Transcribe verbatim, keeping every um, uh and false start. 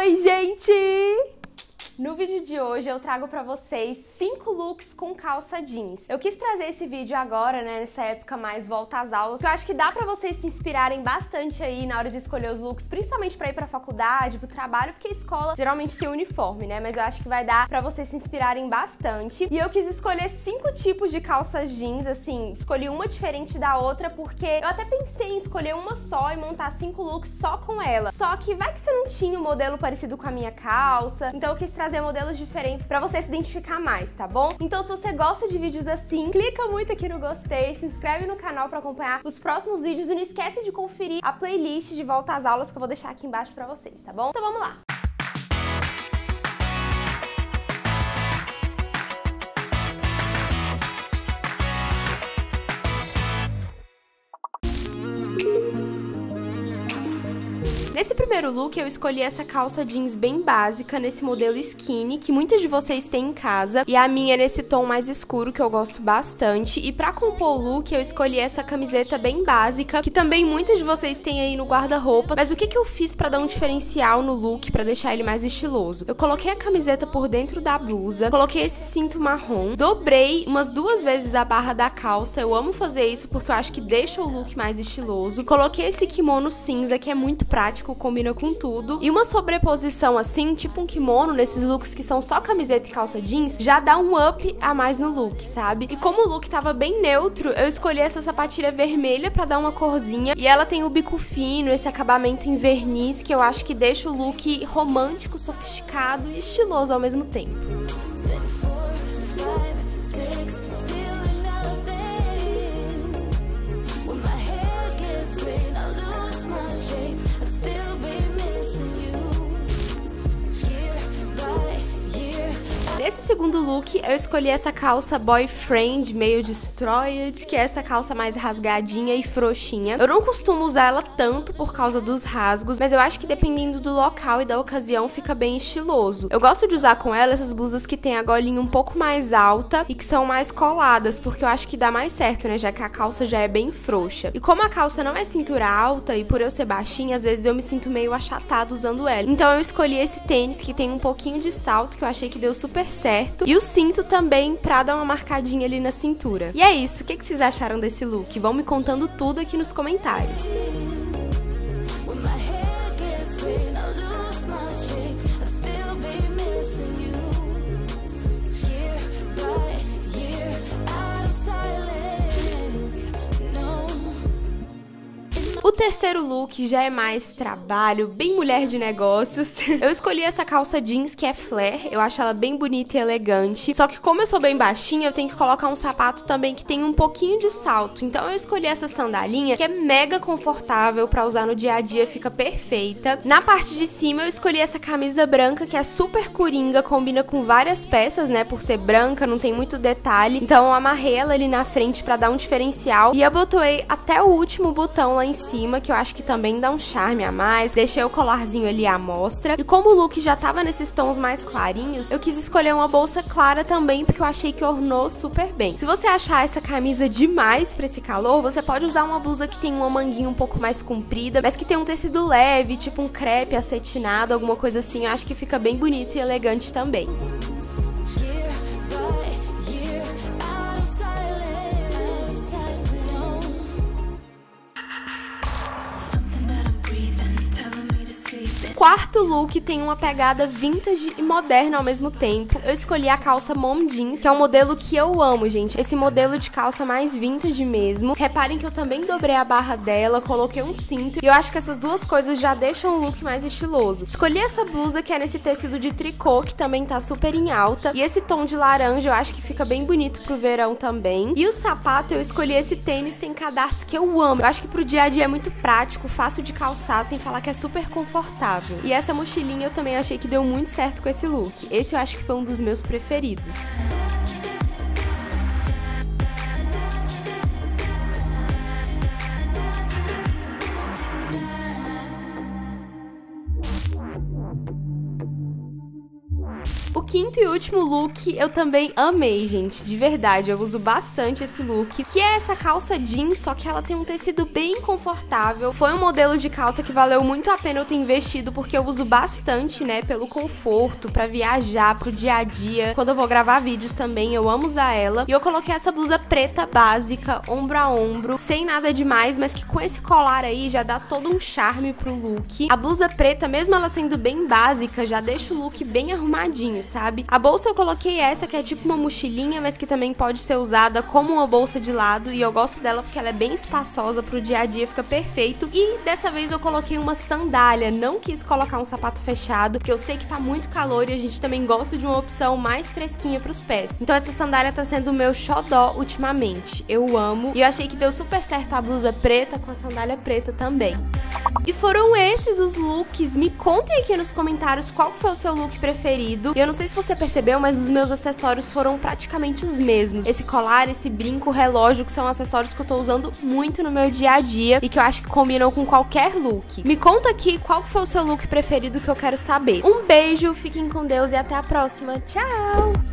Oi, gente! No vídeo de hoje eu trago pra vocês cinco looks com calça jeans. Eu quis trazer esse vídeo agora, né, nessa época mais volta às aulas, porque eu acho que dá pra vocês se inspirarem bastante aí na hora de escolher os looks, principalmente pra ir pra faculdade, pro trabalho, porque a escola geralmente tem uniforme, né, mas eu acho que vai dar pra vocês se inspirarem bastante. E eu quis escolher cinco tipos de calças jeans, assim, escolhi uma diferente da outra, porque eu até pensei em escolher uma só e montar cinco looks só com ela. Só que vai que você não tinha um modelo parecido com a minha calça, então eu quis trazer trazer modelos diferentes pra você se identificar mais, tá bom? Então se você gosta de vídeos assim, clica muito aqui no gostei, se inscreve no canal pra acompanhar os próximos vídeos e não esquece de conferir a playlist de volta às aulas que eu vou deixar aqui embaixo pra vocês, tá bom? Então vamos lá! Nesse primeiro look eu escolhi essa calça jeans bem básica, nesse modelo skinny, que muitos de vocês têm em casa, e a minha é nesse tom mais escuro, que eu gosto bastante. E pra compor o look eu escolhi essa camiseta bem básica, que também muitos de vocês têm aí no guarda-roupa. Mas o que que eu fiz pra dar um diferencial no look, pra deixar ele mais estiloso? Eu coloquei a camiseta por dentro da blusa, coloquei esse cinto marrom, dobrei umas duas vezes a barra da calça, eu amo fazer isso porque eu acho que deixa o look mais estiloso. Coloquei esse kimono cinza, que é muito prático, combina com tudo. E uma sobreposição assim, tipo um kimono, nesses looks que são só camiseta e calça jeans, já dá um up a mais no look, sabe? E como o look tava bem neutro, eu escolhi essa sapatilha vermelha pra dar uma corzinha. E ela tem o bico fino, esse acabamento em verniz, que eu acho que deixa o look romântico, sofisticado e estiloso ao mesmo tempo. Nesse segundo look, eu escolhi essa calça boyfriend meio destroyed, que é essa calça mais rasgadinha e frouxinha. Eu não costumo usar ela tanto por causa dos rasgos, mas eu acho que dependendo do local e da ocasião fica bem estiloso. Eu gosto de usar com ela essas blusas que tem a golinha um pouco mais alta e que são mais coladas, porque eu acho que dá mais certo, né, já que a calça já é bem frouxa. E como a calça não é cintura alta e por eu ser baixinha, às vezes eu me sinto meio achatada usando ela. Então eu escolhi esse tênis que tem um pouquinho de salto, que eu achei que deu super certo, e o cinto também pra dar uma marcadinha ali na cintura. E é isso, o que que vocês acharam desse look? Vão me contando tudo aqui nos comentários. O terceiro look já é mais trabalho, bem mulher de negócios. Eu escolhi essa calça jeans que é flare, eu acho ela bem bonita e elegante. Só que como eu sou bem baixinha, eu tenho que colocar um sapato também que tem um pouquinho de salto. Então eu escolhi essa sandalinha que é mega confortável pra usar no dia a dia, fica perfeita. Na parte de cima eu escolhi essa camisa branca que é super coringa, combina com várias peças, né, por ser branca, não tem muito detalhe. Então eu amarrei ela ali na frente pra dar um diferencial e abotoei até o último botão lá em cima, que eu acho que também dá um charme a mais. Deixei o colarzinho ali à mostra. E como o look já tava nesses tons mais clarinhos, eu quis escolher uma bolsa clara também, porque eu achei que ornou super bem. Se você achar essa camisa demais pra esse calor, você pode usar uma blusa que tem uma manguinha um pouco mais comprida, mas que tem um tecido leve, tipo um crepe acetinado, alguma coisa assim. Eu acho que fica bem bonito e elegante também. Quarto look tem uma pegada vintage e moderna ao mesmo tempo. Eu escolhi a calça mom jeans, que é um modelo que eu amo, gente. Esse modelo de calça mais vintage mesmo. Reparem que eu também dobrei a barra dela, coloquei um cinto, e eu acho que essas duas coisas já deixam o look mais estiloso. Escolhi essa blusa que é nesse tecido de tricô, que também tá super em alta, e esse tom de laranja eu acho que fica bem bonito pro verão também. E o sapato, eu escolhi esse tênis sem cadarço, que eu amo. Eu acho que pro dia a dia é muito prático, fácil de calçar, sem falar que é super confortável. E essa mochilinha eu também achei que deu muito certo com esse look. Esse eu acho que foi um dos meus preferidos. O quinto e último look eu também amei, gente, de verdade, eu uso bastante esse look, que é essa calça jeans, só que ela tem um tecido bem confortável. Foi um modelo de calça que valeu muito a pena eu ter investido, porque eu uso bastante, né, pelo conforto, pra viajar, pro dia a dia, quando eu vou gravar vídeos também, eu amo usar ela. E eu coloquei essa blusa preta básica, ombro a ombro, sem nada demais, mas que com esse colar aí já dá todo um charme pro look. A blusa preta, mesmo ela sendo bem básica, já deixa o look bem arrumadinho, sabe? A bolsa eu coloquei essa, que é tipo uma mochilinha, mas que também pode ser usada como uma bolsa de lado, e eu gosto dela porque ela é bem espaçosa, pro dia a dia fica perfeito. E dessa vez eu coloquei uma sandália, não quis colocar um sapato fechado, porque eu sei que tá muito calor e a gente também gosta de uma opção mais fresquinha pros pés. Então essa sandália tá sendo o meu xodó ultimamente, eu amo, e eu achei que deu super certo a blusa preta com a sandália preta também. E foram esses os looks. Me contem aqui nos comentários qual foi o seu look preferido. E eu não sei se você percebeu, mas os meus acessórios foram praticamente os mesmos. Esse colar, esse brinco, relógio, que são acessórios que eu tô usando muito no meu dia a dia e que eu acho que combinam com qualquer look. Me conta aqui qual foi o seu look preferido, que eu quero saber. Um beijo, fiquem com Deus e até a próxima. Tchau!